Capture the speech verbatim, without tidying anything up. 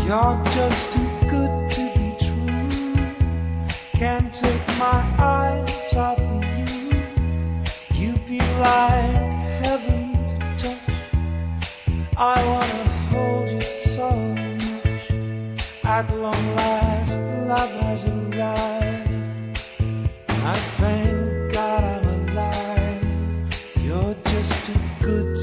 You're just too good to be true. Can't take my eyes off of you. You'd be like heaven to touch. I wanna hold you so much. At long last, love has arrived. I thank God I'm alive. You're just too good